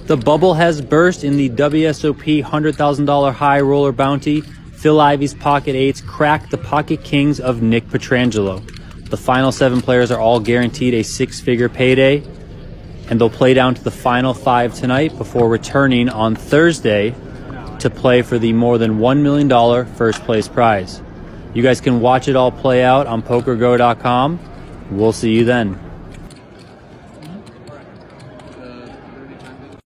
The bubble has burst in the WSOP $100,000 high roller bounty. Phil Ivey's pocket eights cracked the pocket kings of Nick Petrangelo. The final 7 players are all guaranteed a 6-figure payday, and they'll play down to the final 5 tonight before returning on Thursday to play for the more than $1 million first place prize. You guys can watch it all play out on PokerGO.com. We'll see you then.